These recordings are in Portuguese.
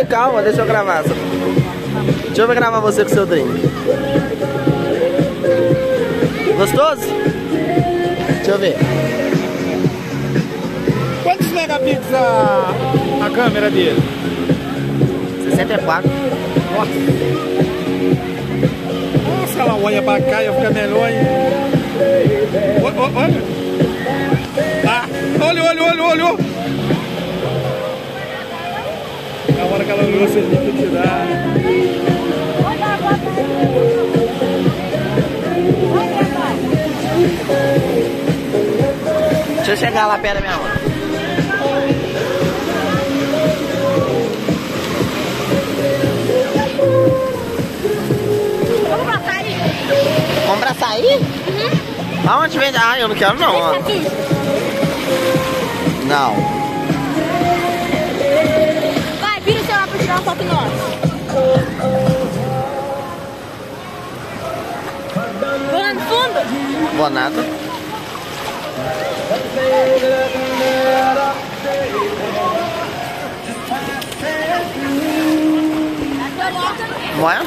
calma, deixa eu gravar. Deixa eu gravar você com o seu drink. Gostoso? Deixa eu ver. Quantos megapixels a câmera dele? 64. Nossa, ela olha pra cá e fica melhor, hein? Olha. Ah, olhou. Na hora que ela olhou, você tem que tirar. Deixa eu chegar lá perto da minha mão. Vamos pra sair? Uhum. Aonde vende? Ah, eu não quero não. Ó. Não. Vai, vira o celular pra tirar uma foto nossa. Vou lá no fundo? Vou nada. Vai?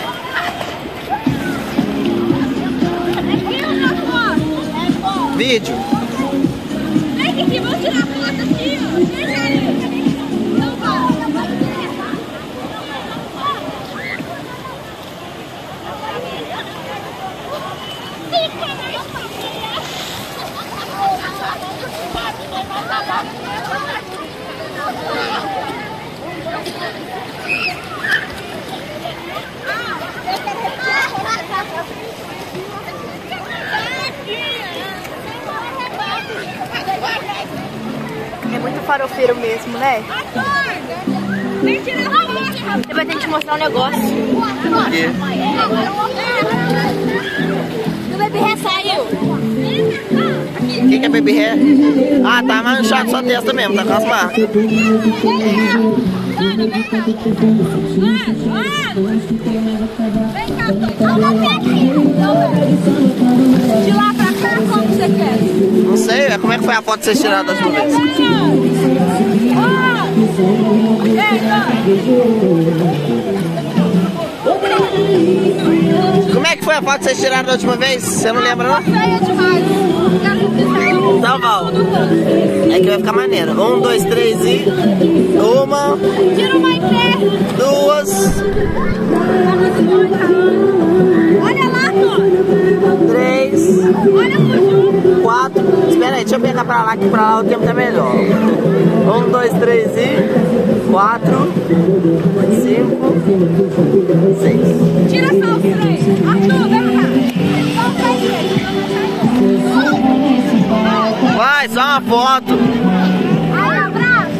Vídeo. Vem aqui, vamos tirar foto aqui, ó. Vem ali. Então vai. É muito farofeiro mesmo, né? Vem tirar foto. Depois tem que te mostrar um negócio. Por quê? O bebê ré saiu. O que é baby hair? Ah, tá manchado sua testa mesmo, tá com as marcas. Vem cá, de lá pra cá, como você quer? Não sei, como é que foi a foto que vocês tiraram da última vez? Como é que foi a foto que vocês tiraram da última vez? Você não lembra, não? Feia demais. Então, Val, é que vai ficar maneiro. 1, 2, 3 e... Uma... Tira uma em pé. Duas... Olha lá, Tony. 3... Olha pro 4... Espera aí, deixa eu pegar pra lá, que pra lá o tempo tá melhor. 1, 2, 3 e... 4... 5... 6... Tira só os três. Arthur, vem cá. Só os três. Vai, só uma foto. Aí, abraço.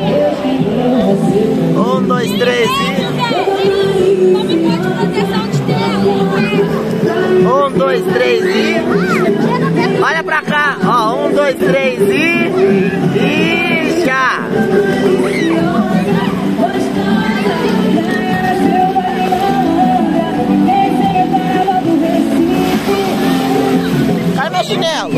1, 2, 3 e... Tome conta de proteção de tela. 1, 2, 3 e... Olha pra cá, ó, 1, 2, 3 e já! Cadê meu chinelo?